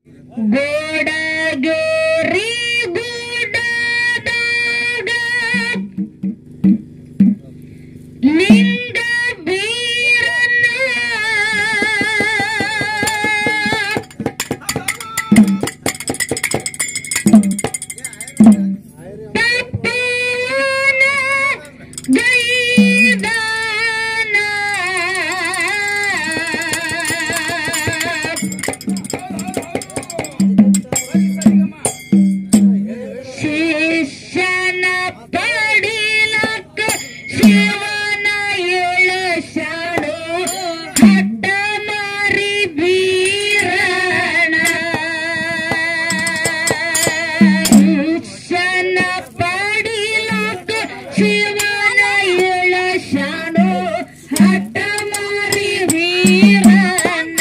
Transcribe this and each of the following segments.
ಗೋಡಗೇರಿ ಗುಡ್ಡದಾಗ ಲಿಂಗ ಬೀರನ ತಪ್ಪನ ಗೈದಾನ ಶಿಷ್ಯನ ಪಡಿಲಕ್ಕ ಶಿವನ ಇಳಿಸಾಡು ಹಠ ಮಾರಿ ಬೀರಣ ಶಿಷ್ಯನ ಪಡಿಲಕ್ಕ ಶಿವನ ಇಳಿಸಾಡು ಹಠ ಮಾರಿ ಬೀರಣ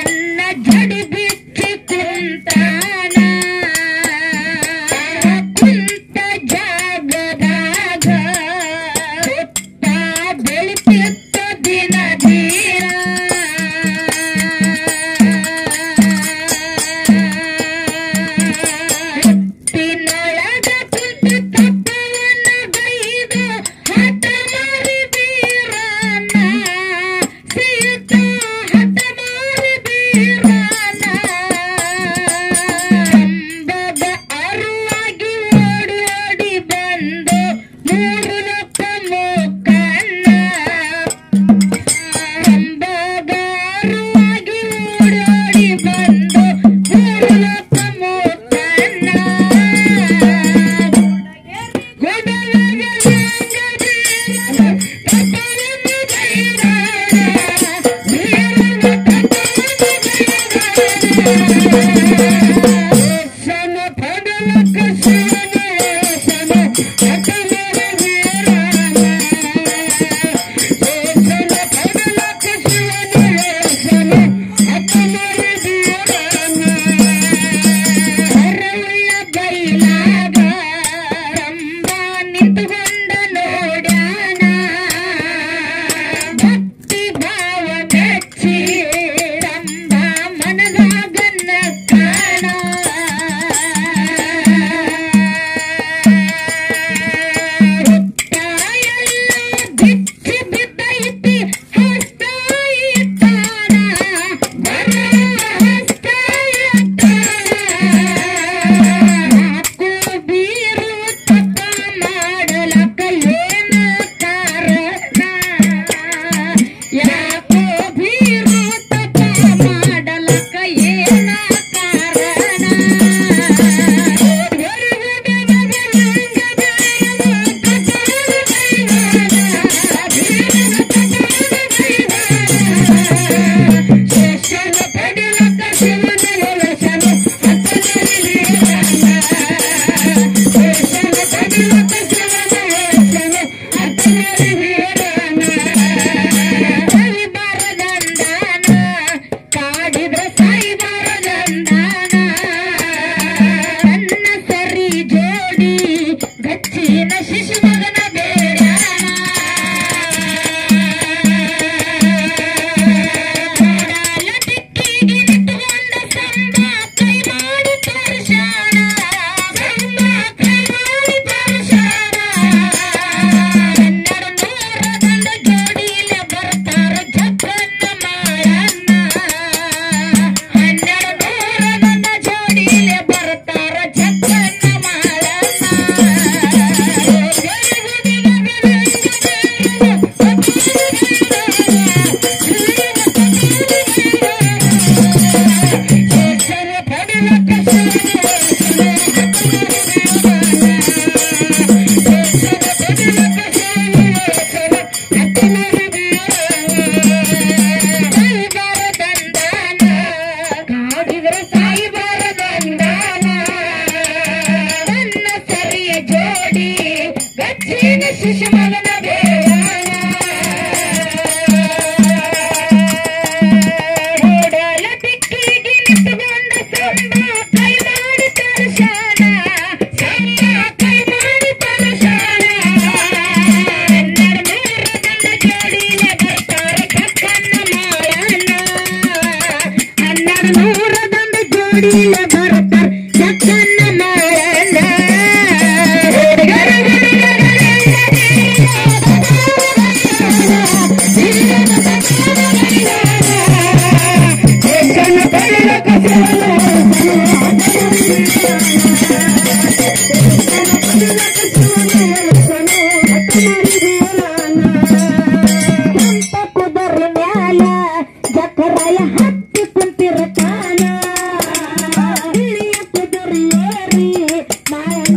ಜಡಿ ಬಿಚ್ಚಿ ಕುಂತಾನ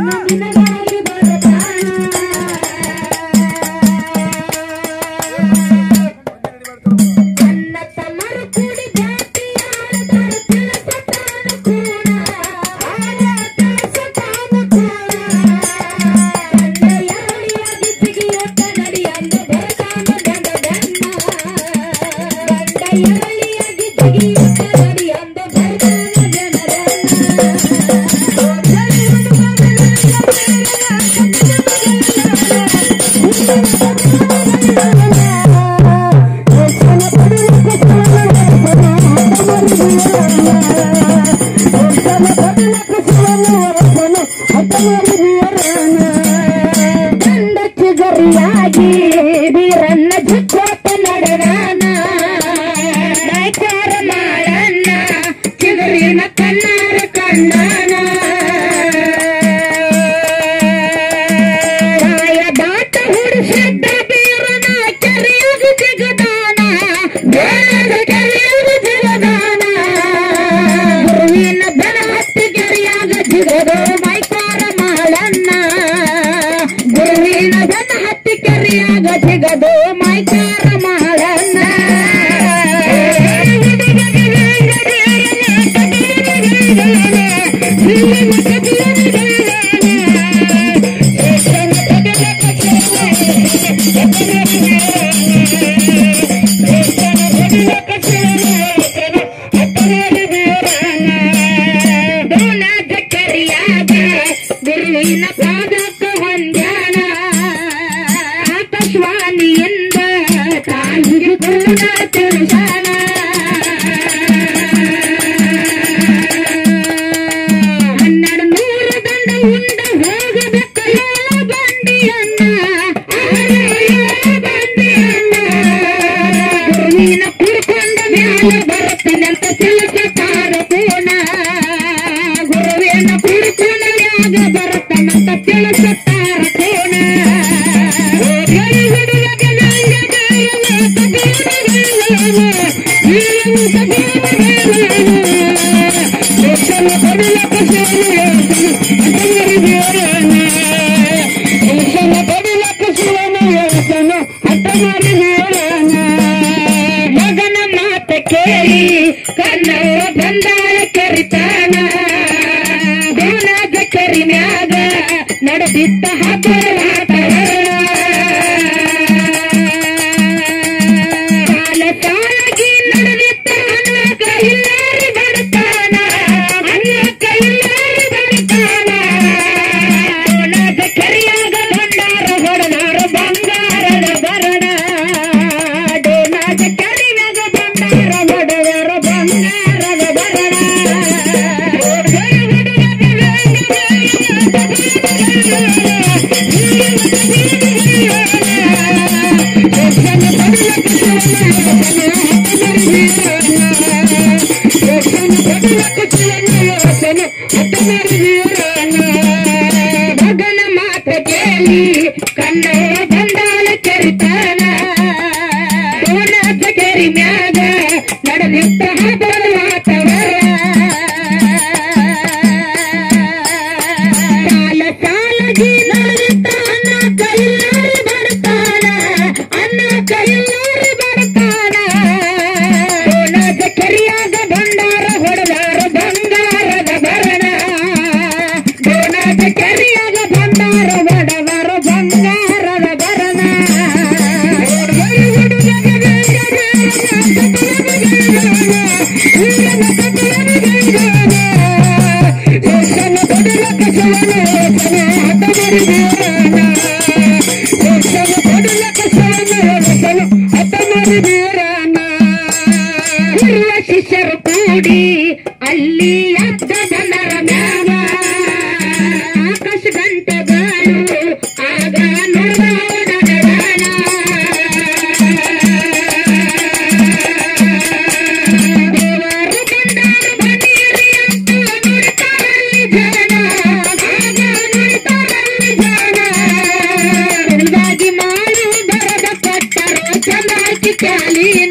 Cali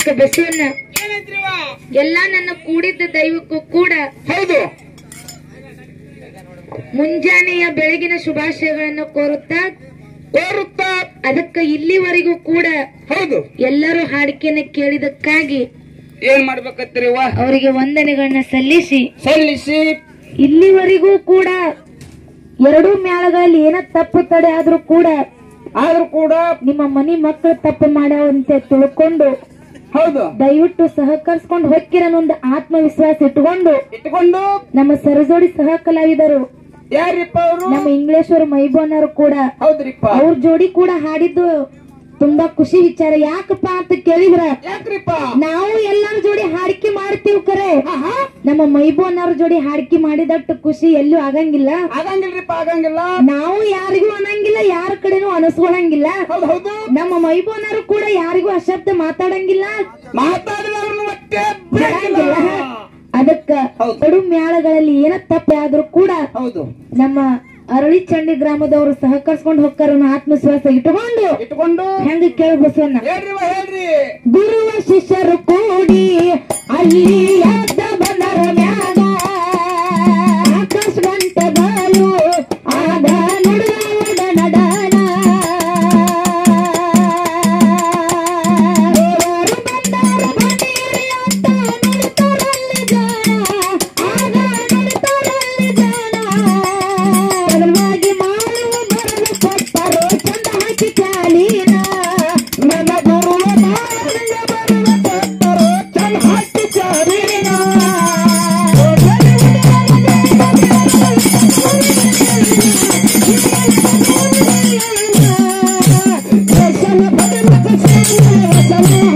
ಅದಕ್ಕೆ ಬಸವಣ್ಣ ಏನಂತ್ರಿವ ಎಲ್ಲಾ ನನ್ನ ಕೂಡಿದ್ದ ದೈವಕ್ಕೂ ಕೂಡ ಹೌದು ಮುಂಜಾನೆಯ ಬೆಳಗಿನ ಶುಭಾಶಯಗಳನ್ನು ಕೋರುತ್ತಾ ಕೋರುತ್ತಾ ಅದಕ್ಕೆ ಇಲ್ಲಿವರೆಗೂ ಕೂಡ ಹೌದು ಎಲ್ಲರೂ ಹಾಡಿಕೆಯನ್ನು ಕೇಳಿದಕ್ಕಾಗಿ ಏನ್ ಮಾಡ್ಬೇಕತ್ರಿವ ಅವರಿಗೆ ವಂದನೆಗಳನ್ನ ಸಲ್ಲಿಸಿ ಸಲ್ಲಿಸಿ ಇಲ್ಲಿವರೆಗೂ ಕೂಡ ಎರಡೂ ಮೇಳಗಳಲ್ಲಿ ಏನ ತಪ್ಪು ತಡೆ ಆದ್ರೂ ಕೂಡ ನಿಮ್ಮ ಮನಿ ಮಕ್ಕಳು ತಪ್ಪು ಮಾಡ್ಯಾವಂತೆ ತಿಳ್ಕೊಂಡು ಹೌದು ದಯವಿಟ್ಟು ಸಹಕರಿಸ್ಕೊಂಡು ಹೊಕ್ಕಿರನ್ನೊಂದು ಆತ್ಮವಿಶ್ವಾಸ ಇಟ್ಟುಕೊಂಡು ನಮ್ಮ ಸರಜೋಡಿ ಸಹ ಕಲಾವಿದರು ಯಾರಿಪ್ಪ ಅವರು ನಮ್ಮ ಇಂಗ್ಲೇಶ್ವರ ಮೈಬೋನವರು ಕೂಡ ಹೌದ್ರಿಪ್ಪ ಅವ್ರ ಜೋಡಿ ಕೂಡ ಹಾಡಿದ್ದು ತುಂಬಾ ಖುಷಿ ವಿಚಾರ. ಯಾಕಪ್ಪ ಅಂತ ಕೇಳಿದ್ರ ಯಾಕ್ರಿಪ್ಪ ನಾವು ಎಲ್ಲಾರ ಜೋಡಿ ಹಾಡಿಕೆ ಮಾಡ್ತೀವಿ ಕರೆ ನಮ್ಮ ಮೈಬೋನವ್ರ ಜೋಡಿ ಹಾಡಿಕೆ ಮಾಡಿದಟ್ಟು ಖುಷಿ ಎಲ್ಲೂ ಆಗಂಗಿಲ್ಲ. ಆಗಂಗಿಲ್ಲ ನಾವು ಯಾರಿಗೂ ಅನ್ನಂಗಿಲ್ಲ, ಯಾರ ಕಡೆನೂ ಅನಸ್ಕೊಳಂಗಿಲ್ಲ. ಹೌದು ನಮ್ಮ ಮೈಬೋನವರು ಕೂಡ ಯಾರಿಗೂ ಅಶಬ್ದ ಮಾತಾಡಂಗಿಲ್ಲ, ಅದಕ್ಕ ಕಡು ಮೇಳಗಳಲ್ಲಿ ಏನ ತಪ್ಪ ಆದ್ರೂ ಕೂಡ ಹೌದು ನಮ್ಮ ಅರಳಿ ಚಂಡಿ ಗ್ರಾಮದವರು ಸಹಕರಿಸ್ಕೊಂಡು ಹೋಗ್ತಾರ ಆತ್ಮವಿಶ್ವಾಸ ಇಟ್ಟುಕೊಂಡು ಹೆಂಗ ಕೇಳ ಬಸವಣ್ಣ ಹೇಳ್ರಿ ಗುರುವ ಶಿಷ್ಯರು ಕೂಡಿ ಅಲ್ಲಿ ಎದ್ದ ಬಂದರ ಮ್ಯಾಗ ಆಕಾಶ ಗಂಟೆಗಳು ಆದ ನುಡಿದ ನಡನ ಬಂದಾರ ಬನ್ನಿರಿ ಅಂತ ನುಡಿತಾರಲ್ಲಿ ಜನ ಆಗ ನುಡಿತಾರಲ್ಲಿ ಜನ ಬದಲಾಗಿ ಮಾಡುವ ಬರಲು ಕೊಟ್ಟರು ಚಂದ ಹಾಕಿ ಚಾಲಿನ ನನ್ನ ಗುರುವ ಮಾರಲಿಗೆ ಬರಲು ಕೊಟ್ಟರು ಚಂದ ಹಾಕಿ ಚಾಲಿನ ವಸನ